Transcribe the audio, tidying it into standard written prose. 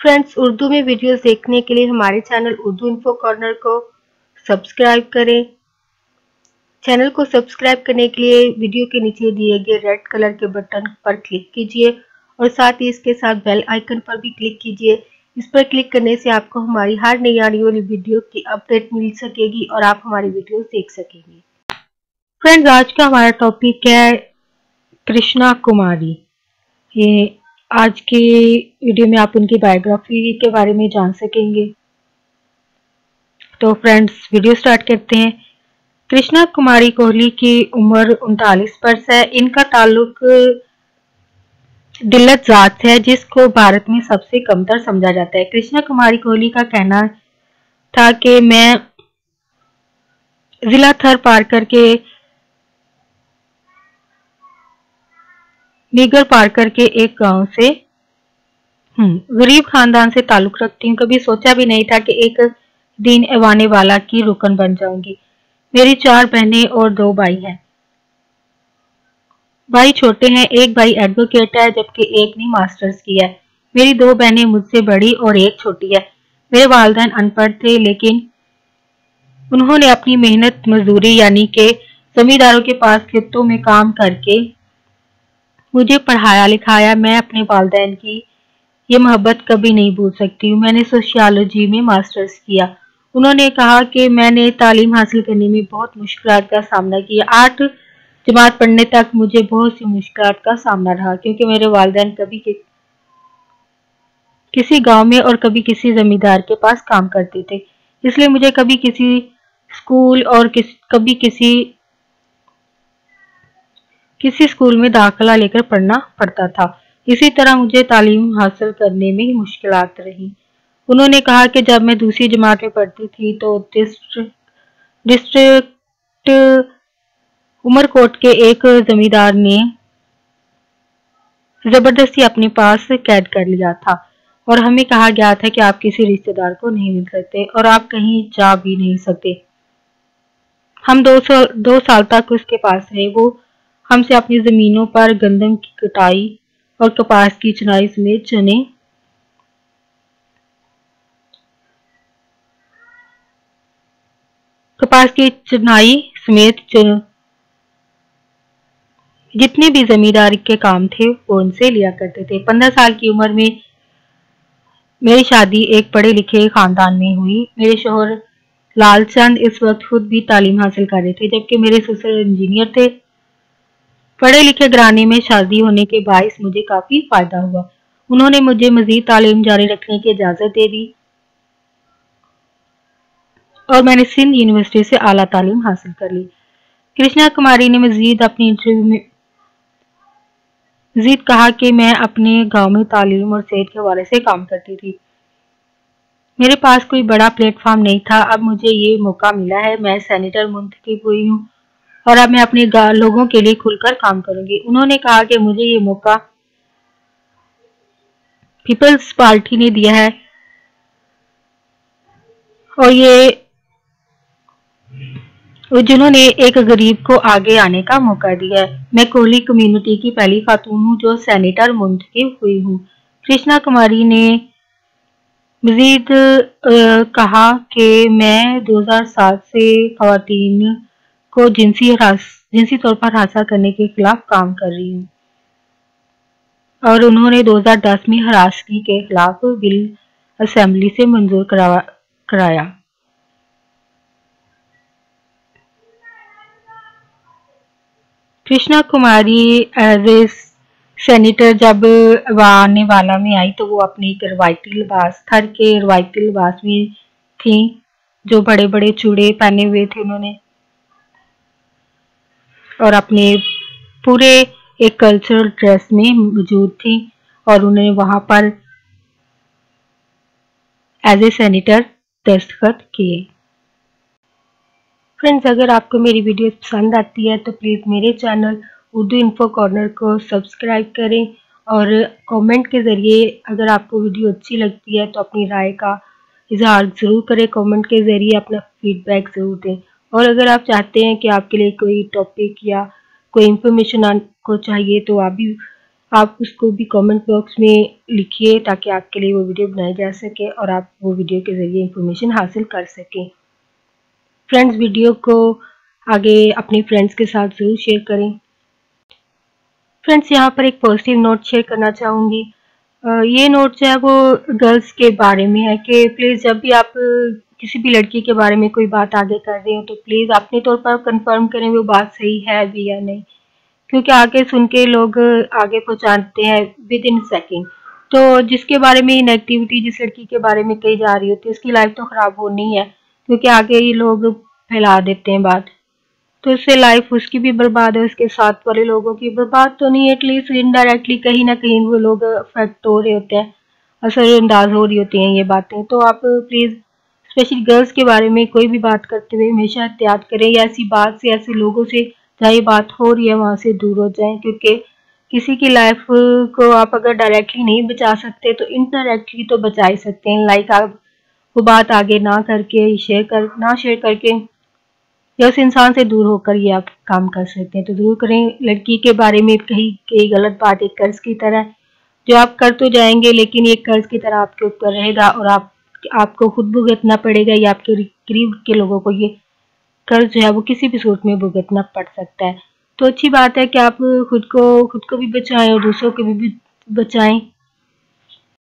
Friends, Urdu में videos देखने के लिए हमारे चैनल उर्दू इन्फो कॉर्नर को सब्सक्राइब करें। चैनल को सब्सक्राइब करने के लिए वीडियो के नीचे दिए गए रेड कलर के बटन पर क्लिक कीजिए और साथ ही इसके साथ बेल आइकन पर भी क्लिक कीजिए। इस पर क्लिक करने से आपको हमारी हर नई आने वाली वीडियो की अपडेट मिल सकेगी और आप हमारी वीडियोस देख सकेंगे। फ्रेंड्स, आज का हमारा टॉपिक है कृष्णा कुमारी। ये आज के वीडियो में आप उनकी बायोग्राफी के बारे में जान सकेंगे। तो फ्रेंड्स, वीडियो स्टार्ट करते हैं। कृष्णा कुमारी कोहली की उम्र 39 वर्ष है। इनका ताल्लुक दिल्लत जात से है, जिसको भारत में सबसे कमतर समझा जाता है। कृष्णा कुमारी कोहली का कहना था कि मैं जिला थर पार करके नीगर पार करके एक गांव से गरीब खानदान से ताल्लुक रखती हूँ। कभी सोचा भी नहीं था कि एक दिन ऐवाने वाला की रुकन बन जाऊंगी। मेरी 4 बहनें और 2 भाई हैं। भाई छोटे हैं, एक भाई एडवोकेट है जबकि एक ने मास्टर्स किया है। मेरी 2 बहनें मुझसे बड़ी और एक छोटी है। मेरे वालिदैन अनपढ़ थे, लेकिन उन्होंने अपनी मेहनत मजदूरी यानी कि जमींदारों के पास खेतों में काम करके मुझे पढ़ाया लिखाया। मैं अपने वालिदैन की ये मोहब्बत कभी नहीं भूल सकती हूँ। मैंने सोशियोलॉजी में मास्टर्स किया। उन्होंने कहा कि मैंने तालीम हासिल करने में बहुत मुश्किलात का सामना किया। 8 जमात पढ़ने तक मुझे बहुत सी मुश्किलात का सामना रहा, क्योंकि मेरे वालिदैन कभी किसी गांव में और कभी किसी जमींदार के पास काम करते थे। इसलिए मुझे कभी किसी स्कूल और कभी किसी स्कूल में दाखिला लेकर पढ़ना पड़ता था। इसी तरह मुझे तालीम हासिल करने में मुश्किलात रही। उन्होंने कहा कि जब मैं दूसरी जमात में पढ़ती थी तो डिस्ट्रिक्ट उमरकोट के एक जमींदार ने जबरदस्ती अपने पास कैद कर लिया था और हमें कहा गया था कि आप किसी रिश्तेदार को नहीं मिल सकते और आप कहीं जा भी नहीं सकते। हम 2 साल तक उसके पास रहे। वो हमसे अपनी जमीनों पर गंदम की कटाई और कपास की चुनाई समेत जितने भी जमींदारी के काम थे वो उनसे लिया करते थे। 15 साल की उम्र में मेरी शादी एक पढ़े लिखे खानदान में हुई। मेरे शोहर लालचंद इस वक्त खुद भी तालीम हासिल कर रहे थे, जबकि मेरे ससुर इंजीनियर थे। पढ़े लिखे घराने में शादी होने के बायस मुझे काफी फायदा हुआ। उन्होंने मुझे मजीद तालीम जारी रखने की इजाजत दे दी और मैंने सिंध यूनिवर्सिटी से आला तालीम हासिल कर ली। कृष्णा कुमारी ने मजीद अपनी इंटरव्यू में कहा कि मैं अपने गांव में तालीम और सेहत के हवाले से काम करती थी। मेरे पास कोई बड़ा प्लेटफॉर्म नहीं था। अब मुझे ये मौका मिला है। मैं सेनेटर मुंतखब हुई हूँ और अब मैं अपने लोगों के लिए खुलकर काम करूंगी। उन्होंने कहा कि मुझे ये मौका पीपल्स पार्टी ने दिया है और जिन्होंने एक गरीब को आगे आने का मौका दिया है। मैं कोहली कम्युनिटी की पहली खातून हूँ जो सेनेटर मुंतखब हुई हूँ। कृष्णा कुमारी ने मजीद कहा कि मैं 2007 से खवातीन को जिनसी तौर पर हासिल करने के खिलाफ काम कर रही हूँ और उन्होंने 2010 में हरासगी के खिलाफ बिल असेंबली से मंजूर कराया। Krishna Kumari as a senator जब आने वाला में आई तो वो अपने एक रवायती लिबास थर के रवायती लिबास में थी, जो बड़े बड़े चूड़े पहने हुए थे उन्होंने और अपने पूरे एक कल्चरल ड्रेस में मौजूद थी और उन्होंने वहां पर एज ए सेनेटर दस्तखत किए। फ्रेंड्स, अगर आपको मेरी वीडियो पसंद आती है तो प्लीज़ मेरे चैनल उर्दू इन्फो कॉर्नर को सब्सक्राइब करें और कमेंट के ज़रिए अगर आपको वीडियो अच्छी लगती है तो अपनी राय का इजहार ज़रूर करें। कमेंट के ज़रिए अपना फीडबैक ज़रूर दें और अगर आप चाहते हैं कि आपके लिए कोई टॉपिक या कोई इन्फॉर्मेशन आपको चाहिए तो आप भी आप उसको भी कमेंट बॉक्स में लिखिए ताकि आपके लिए वो वीडियो बनाई जा सके और आप वो वीडियो के ज़रिए इंफॉर्मेशन हासिल कर सकें। फ्रेंड्स, वीडियो को आगे अपने फ्रेंड्स के साथ ज़रूर शेयर करें। फ्रेंड्स, यहाँ पर एक पॉजिटिव नोट शेयर करना चाहूँगी। ये नोट जो है वो गर्ल्स के बारे में है कि प्लीज़ जब भी आप किसी भी लड़की के बारे में कोई बात आगे कर रहे हो तो प्लीज़ अपने तौर पर कंफर्म करें वो बात सही है भी या नहीं, क्योंकि आगे सुन के लोग आगे पहुँचाते हैं विद इन सेकेंड। तो जिसके बारे में नेगेटिविटी जिस लड़की के बारे में कही जा रही होती है उसकी लाइफ तो ख़राब होनी है, क्योंकि आगे ये लोग फैला देते हैं बात, तो इससे लाइफ उसकी भी बर्बाद है, उसके साथ वाले लोगों की बर्बाद तो नहीं, एटलीस्ट इनडायरेक्टली कहीं ना कहीं वो लोग अफेक्ट हो रहे होते हैं, असरअंदाज हो रही होती हैं ये बातें। तो आप प्लीज़ स्पेशली गर्ल्स के बारे में कोई भी बात करते हुए हमेशा एहतियात करें, या ऐसी बात से ऐसे लोगों से जहाँ ये बात हो रही है वहाँ से दूर हो जाएं, क्योंकि किसी की लाइफ को आप अगर डायरेक्टली नहीं बचा सकते तो इनडायरेक्टली तो बचा ही सकते हैं। लाइक आप वो बात आगे ना करके शेयर करके या उस इंसान से दूर होकर ये आप काम कर सकते हैं। तो ज़रूर करें। लड़की के बारे में कही कई गलत बात एक कर्ज की तरह जो आप कर तो जाएंगे लेकिन ये कर्ज की तरह आपके ऊपर रहेगा और आपको खुद भुगतना पड़ेगा या आपके करीब के लोगों को ये कर्ज जो है वो किसी भी सूरत में भुगतना पड़ सकता है। तो अच्छी बात है कि आप खुद को भी बचाएं और दूसरों को भी बचाएं।